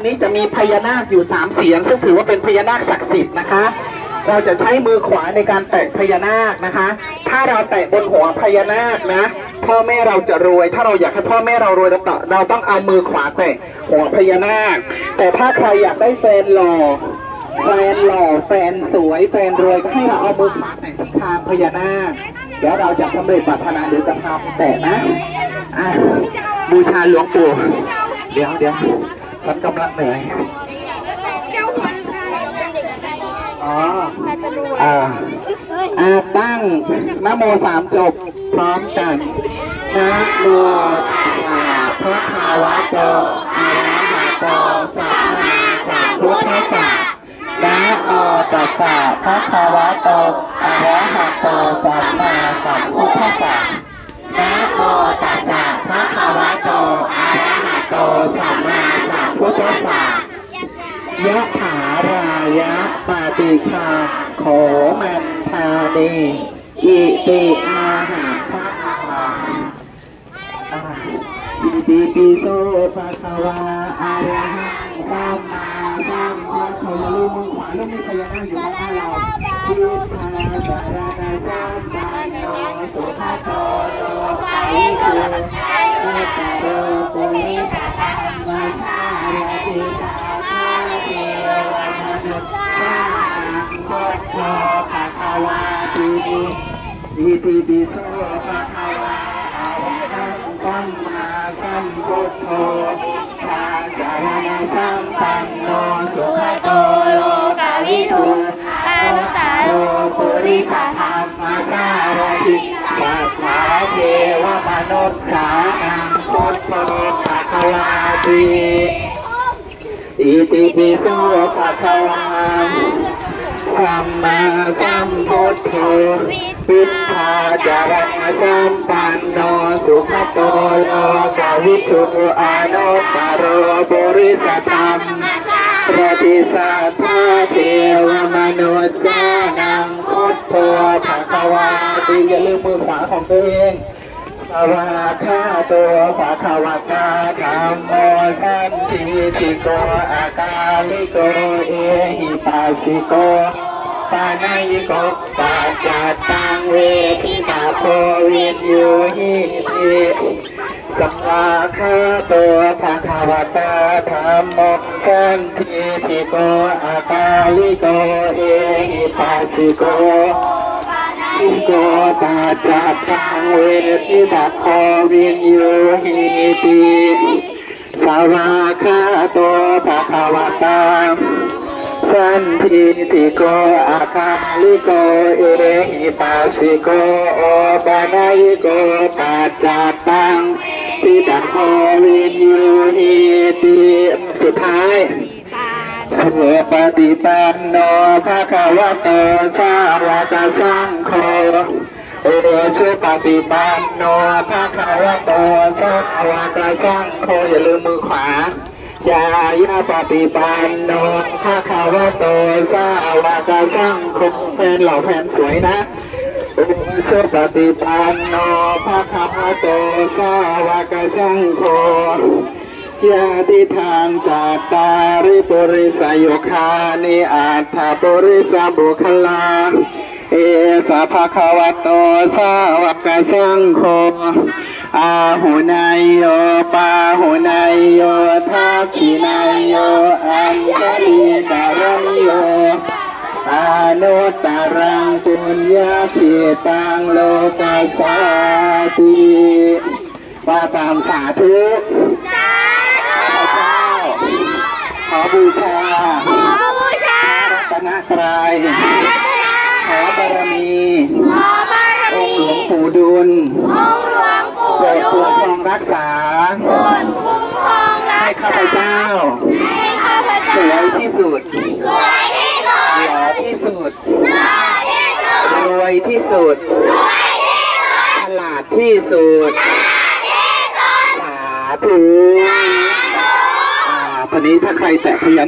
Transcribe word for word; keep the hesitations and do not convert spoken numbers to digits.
นี้จะมีพญานาคอยู่สามเสียนซึ่งถือว่าเป็นพญานาคศักดิ์สิทธิ์นะคะเราจะใช้มือขวาในการแตะพญานาคนะคะถ้าเราแตะบนหัวพญานาคนะพ่อแม่เราจะรวยถ้าเราอยากให้พ่อแม่เรารวยเราต้องเราต้องเอามือขวาแตะหัวพญานาคแต่ถ้าใครอยากได้แฟนหล่อแฟนหล่อแฟนสวยแฟนรวยก็ให้เราเอามือขวาแตะที่คางพญานาคเดี๋ยวเราจะสำเร็จปรารถนาเดี๋ยวจะพาไปแตะนะอ่ะบูชาหลวงปู่เดี๋ยวเดี๋ยวฉันกำลังเหนื่อยอ๋ออ่าอ่าตั้งนะโมสามจบพร้อมกันนะโมพระคาวะโตอะระหะโตสัมมาสัมพุทธัสสะนะโมตัสสะพระคาวะโตอะระหะโตสัมมาสัมพุทธัสสะนะโมตัสสะพระคาวะโตอะระหะโตสัมมาสัมพุทธัสสะยะถารายะปาติคาโขมันธานีอิติอาหะภะคะวาอิติปิโสภะคะวาอะระหังสัมมาสัมพุทธัสสะลูกมือขวาลูกมีพญานาคอยู่ข้างหน้าเราพุทธาสารนาสัมปันโนสุขโตโลกาวิทูสัตตโรปุริสธรรมสารติตาเทวมนุษย์สาพุทโธภะคะวาติอิติปิโสภะคะวาอะระหังสัมมาสัมพุทโธสัจจารณสัมปันโนสุขโตโลกวิทูอนุตตโรปุริสธรรมสารติสัทธาเทวมนุษย์สานังพุทโธภะคะวาติอิติปิโสภะคะวาสัมมาสัมพุทโธวิทธาจารณสัมปันโนสุขโตโลกวิทูอนุตตโรปุริสธรรมปฏิสัทธาเทวมนุษย์สานังพุทโธภะคะวาติอย่าลืมมือขวาของตัวเองสวากขาโตภะคะวะตาธัมโมสันทิติโกอาการิโกเอหิปัสสิโกปานายิโกปัจจัตตังเวทิตาโพวินยูหิติสัมมาคาโตภะคะวะตาธัมโมสันทิติโกอาการิโกเอหิปัสสิโกอิโกปัจจัตตังเวทิตาโพวินยูหิติสัมมาคาโตภะคะวะตาสันทิติโกอาคาลิโกเอหิปัสสิโกโอปานายิโกปัจจัตตังทิตาโพวินยูหิติสุดท้ายสุปฏิปันโนภะคะวะโตสาวกสังโฆเอสุปฏิปันโนภะคะวะโตสาวกสังโฆอย่าลืมมือขวายายาปฏิปันโนภะคะวะโตสาวกสังโฆแฟนเหล่าแฟนสวยนะสุปฏิปันโนภะคะวะโตสาวกสังโฆยาติทางจัตตาริปุริสโยคานิอัตถปุริสบุคลาเอสะภะคะวะโตสาวกสังโฆอาหุนายโยปาหุนายโยทักขินายโยอัญชลีกรณิโยอนุตตรังปุญญาภิตังโลกัสสาติว่าตามสาธุขอบูชารัตนตรัยขอบารมีองค์หลวงปู่ดุลโปรดคุ้มครองรักษาให้ข้าพเจ้าสวยที่สุดหล่อที่สุดรวยที่สุดฉลาดที่สุดสาธุอ่าวันนี้ถ้าใครแตะพยัญ